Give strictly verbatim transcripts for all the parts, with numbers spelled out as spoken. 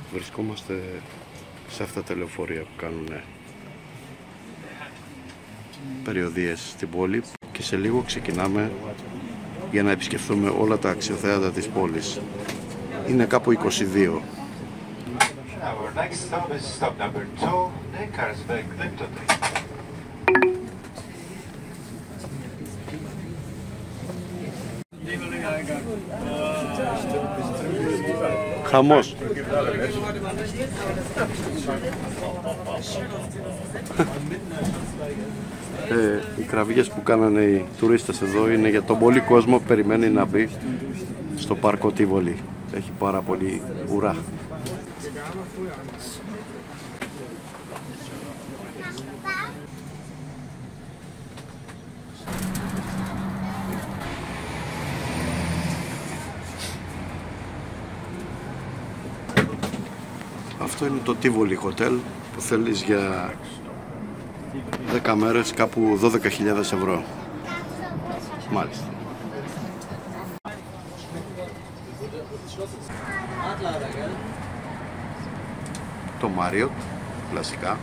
Βρισκόμαστε σε αυτά τα λεωφορεία που κάνουν περιοδίες στην πόλη και σε λίγο ξεκινάμε για να επισκεφθούμε όλα τα αξιοθέατα της πόλης. Είναι κάπου είκοσι δύο. Χαμός. ε, οι κραυγές που κάνανε οι τουρίστες εδώ είναι για τον πολύ κόσμο που περιμένει να μπει στο πάρκο Τίβολι. Έχει πάρα πολύ ουρά. Αυτό είναι το Τίβολι Hotel που θέλεις για δέκα μέρες, κάπου δώδεκα χιλιάδες ευρώ. Μάλιστα. Το Marriott, κλασικά.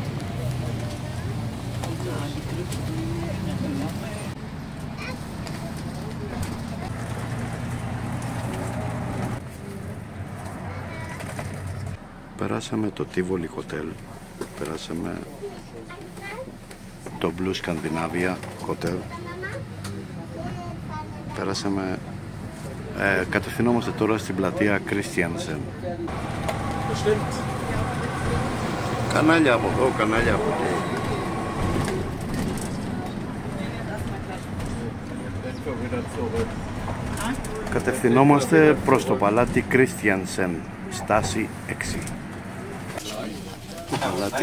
Περάσαμε το Τίβολι Hotel, περάσαμε το Blue Scandinavia Hotel, περάσαμε, ε, κατευθυνόμαστε τώρα στην πλατεία Christiansen. Κανάλια από εδώ, κανάλια από εκεί. Κατευθυνόμαστε προς το παλάτι Christiansen, στάση έξι. Το παλάτι,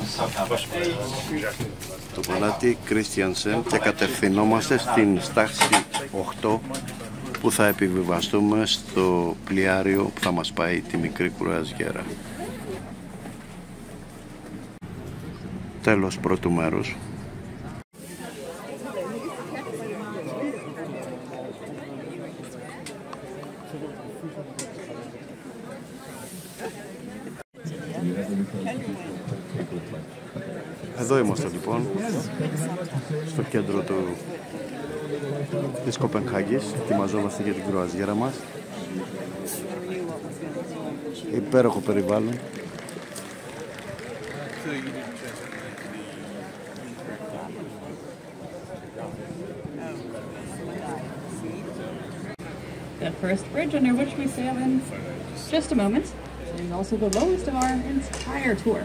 το παλάτι Christiansen και κατευθυνόμαστε στην στάση οκτώ που θα επιβιβαστούμε στο πλοιάριο που θα μας πάει τη μικρή κρουαζιέρα. Τέλος πρώτου μέρους. Εδώ είμαστε λοιπόν, στο κέντρο του, της Κοπενχάγης, ετοιμαζόμαστε για την κρουαζιέρα μας. Υπέροχο περιβάλλον. The first bridge under which we sail in just a moment, and also the lowest of our entire tour.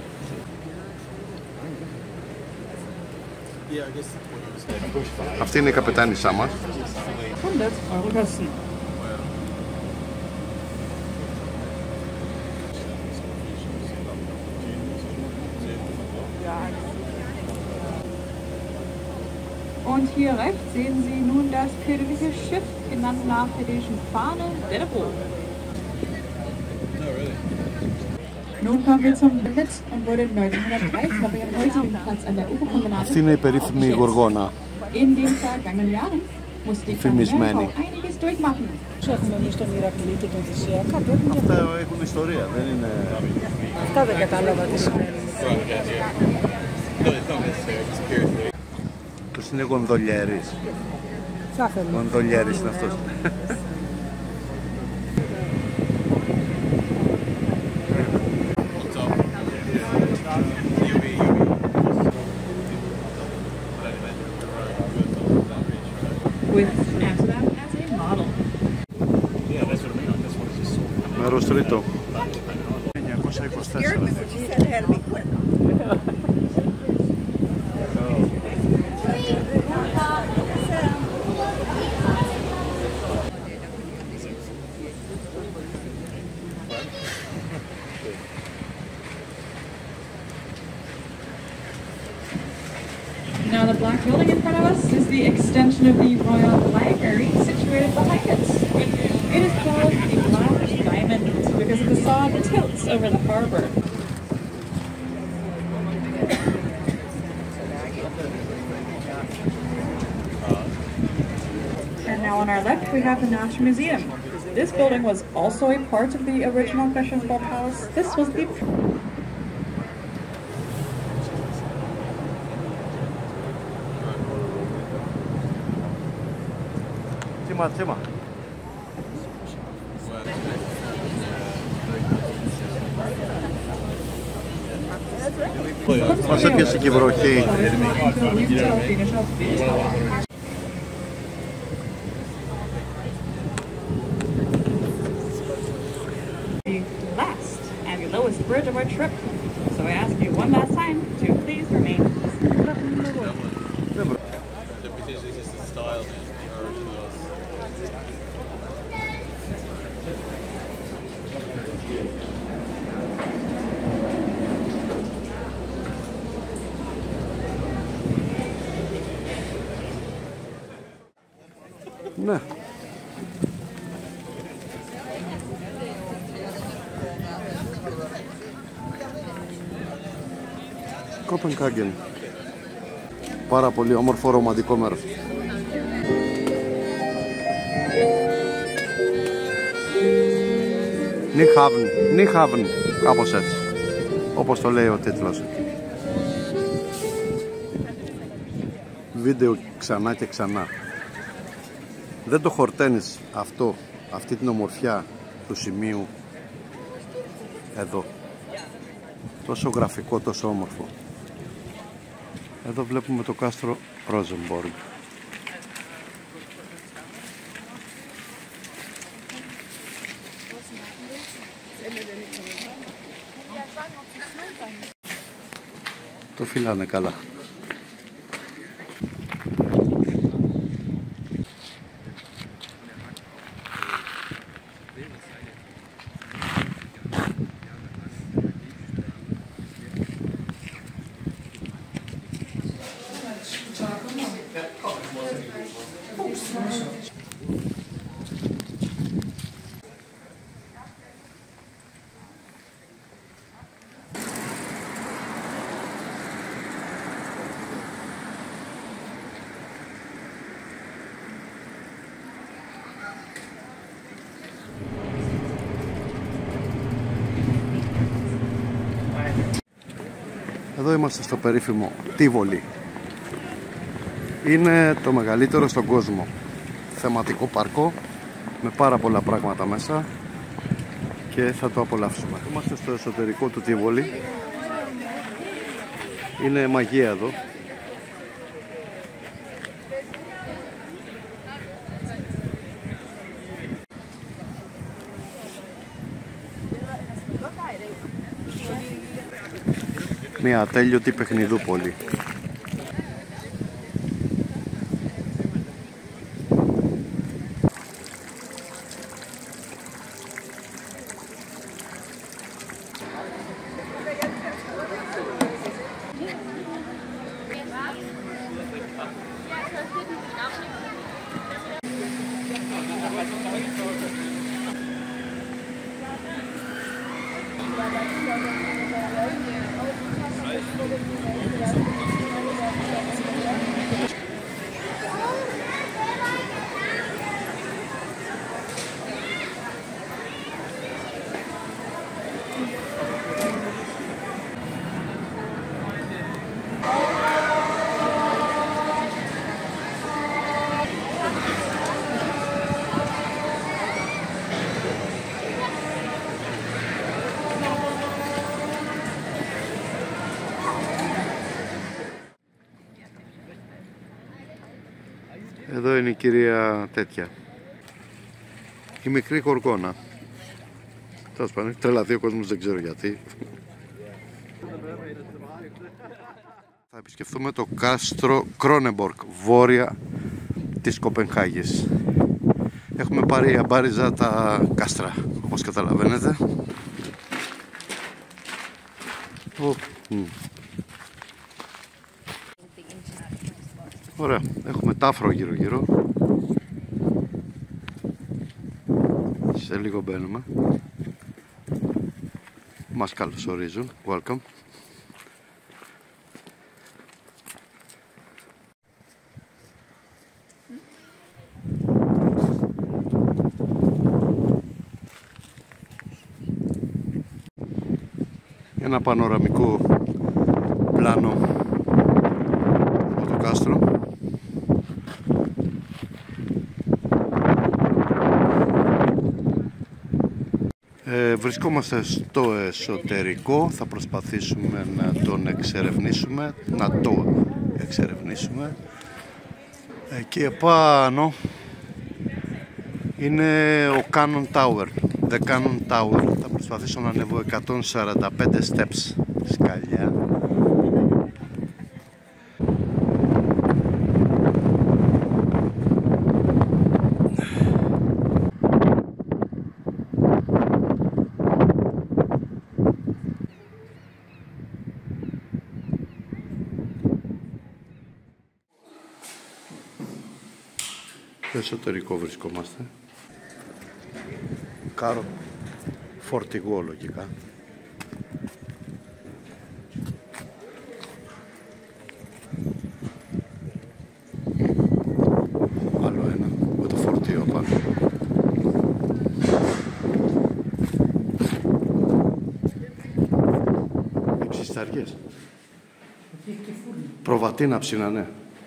Αυτή είναι η καπετάνισά μας. hundert Euro kosten. Und hier rechts sehen Sie nun das königliche Schiff, genannt nach der dänischen Fahne, der Brot. Nun kommen wir zum Limit und wurde neunzehnhundertdreißig auf ihrem heutigen Platz an der Uferpromenade. Αυτή είναι η περίφημη γοργόνα. In den vergangenen Jahren musste die Familienfrau einiges durchmachen. Αυτά έχουν ιστορία, δεν είναι... Αυτά δεν κατάλαβα τι σημαίνει. Τους είναι γονδολιέρης. Γονδολιέρης είναι αυτός. Μέρος τρίτο. εννιακόσια είκοσι τέσσερα. Now the black building in front of us is the extension of the Royal Library situated behind it. It is called the Black Diamond because the facade tilts over the harbor. And now on our left we have the National Museum. This building was also a part of the original Fashionable Palace. This was the... Τσίμα, τσίμα. Μας έπιασε και η βροχή. The last and the lowest bridge of our trip. So I ask you one last time to please remain. Ναι. Κοπενχάγεν. Πάρα πολύ όμορφο ρομαντικό μέρος. Νίχαβν, Νίχαβν, κάπως έτσι, όπως το λέει ο τίτλος. Βίντεο ξανά και ξανά. Δεν το χορταίνεις αυτό, αυτή την ομορφιά του σημείου εδώ. Τόσο γραφικό, τόσο όμορφο. Εδώ βλέπουμε το κάστρο Rosenborg. Το φυλάνε καλά. Εδώ είμαστε στο περίφημο Τίβολι. Είναι το μεγαλύτερο στον κόσμο θεματικό πάρκο με πάρα πολλά πράγματα μέσα και θα το απολαύσουμε. Είμαστε στο εσωτερικό του Τίβολι. Είναι μαγεία εδώ. Μια ατέλειωτη παιχνιδούπολη. Εδώ είναι η κυρία τέτοια, η μικρή γοργόνα. Τέλος πάντων, έχει τρελαθεί ο κόσμος, δεν ξέρω γιατί. Θα επισκεφθούμε το κάστρο Κρόνεμπορκ, βόρεια της Κοπενχάγης. Έχουμε πάρει αμπάριζα τα κάστρα, όπως καταλαβαίνετε. Oh. Mm. Ωραία, έχουμε τάφρο γύρω γύρω. Σε λίγο μπαίνουμε. Μας καλωσορίζουν. Welcome. ένα πανοραμικό πλάνο από το κάστρο. Ε, βρισκόμαστε στο εσωτερικό, θα προσπαθήσουμε να τον εξερευνήσουμε, να το εξερευνήσουμε. Εκεί επάνω είναι ο Cannon Tower, The Cannon Tower. Θα προσπαθήσω να ανέβω εκατόν σαράντα πέντε steps σκαλιά. Στο εσωτερικό βρισκόμαστε. Κάρο φορτηγό λογικά. Άλλο ένα με το φορτίο πάνω. Οι ψισταριές. Προβατίνα ψήνανε.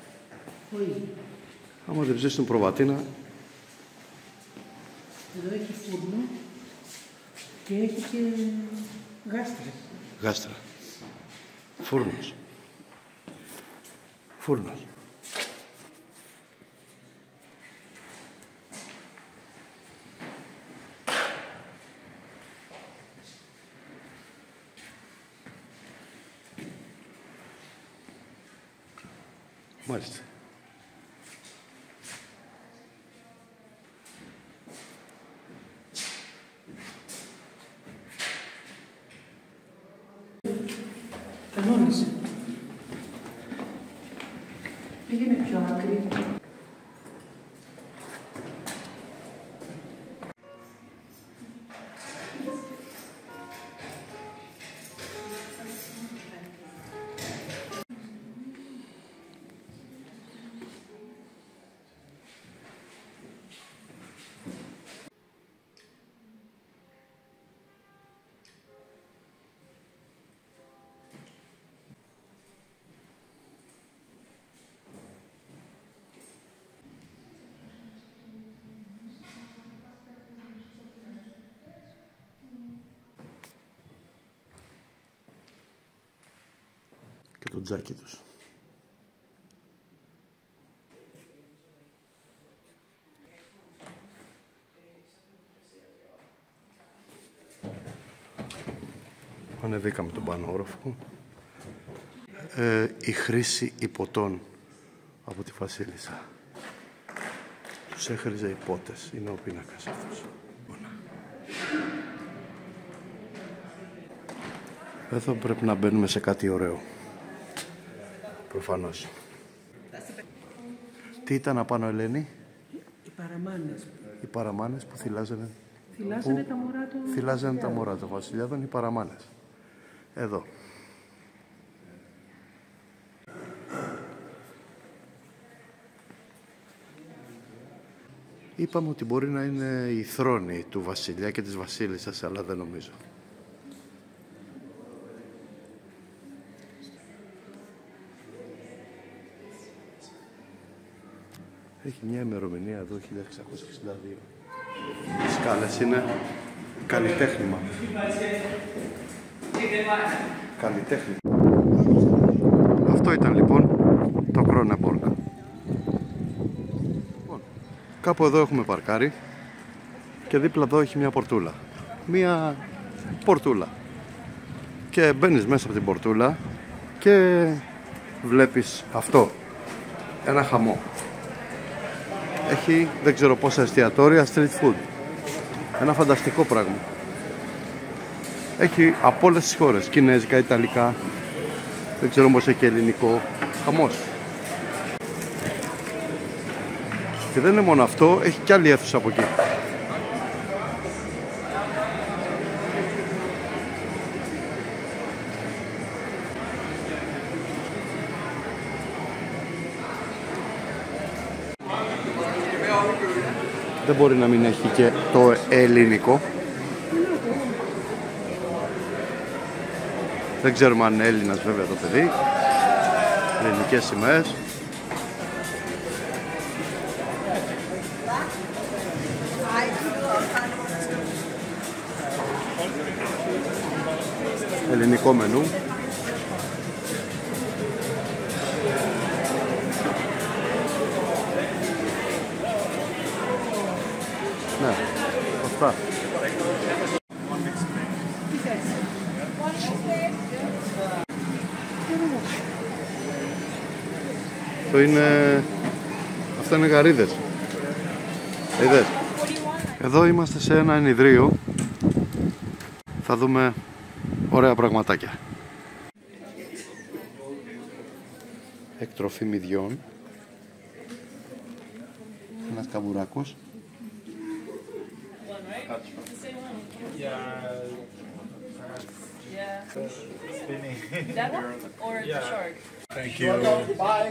Άμα δεν ψήσουν προβατίνα. Εδώ έχει φούρνο και έχει και γάστρα. Γάστρα. Φούρνος. Φούρνος. Μάλιστα. Κανόνισε. Πήγαινε πιο άκρη. Και το τζάκι τους. Ανεβήκαμε τον πανόροφο. Ε, η χρήση υποτών από τη Βασίλισσα. Τους έχριζε υπότες. Είναι ο πίνακας αυτός. Εδώ πρέπει να μπαίνουμε σε κάτι ωραίο. Προφανώς. Τι ήταν απάνω, Ελένη? Οι παραμάνες. Οι παραμάνες που θυλάζανε. Θυλάζανε που... τα μωρά του. Θυλάζανε τα μωρά του βασιλιάδων, οι παραμάνες. Εδώ. Είπαμε ότι μπορεί να είναι η θρόνη του βασιλιά και της βασίλισσας, αλλά δεν νομίζω. Έχει μια ημερομηνία εδώ, χίλια εξακόσια εξήντα δύο. Οι σκάλες είναι καλλιτέχνημα. Καλλιτέχνημα. Αυτό ήταν λοιπόν το Κρόνεμποργκ. Λοιπόν, κάπου εδώ έχουμε παρκάρει και δίπλα εδώ έχει μια πορτούλα. Μια πορτούλα. Και μπαίνεις μέσα από την πορτούλα και βλέπεις αυτό. Ένα χαμό. Έχει δεν ξέρω πόσα εστιατόρια street food. Ένα φανταστικό πράγμα. Έχει από όλες τις χώρες. Κινέζικα, Ιταλικά. Δεν ξέρω όμως έχει και ελληνικό. Χαμός. Και δεν είναι μόνο αυτό. Έχει κι άλλη αίθουσα από εκεί. Δεν μπορεί να μην έχει και το ελληνικό. Δεν ξέρουμε αν είναι Έλληνας βέβαια το παιδί. Ελληνικές σημαίες. Ελληνικό μενού. Ναι, αυτά. Αυτό είναι... Αυτά είναι γαρίδες. Είδες. Εδώ είμαστε σε ένα ενιδρίο. Θα δούμε ωραία πραγματάκια. Εκτροφή μυδιών. Ένας καμπουράκος. That one or the shark? Thank you. Bye.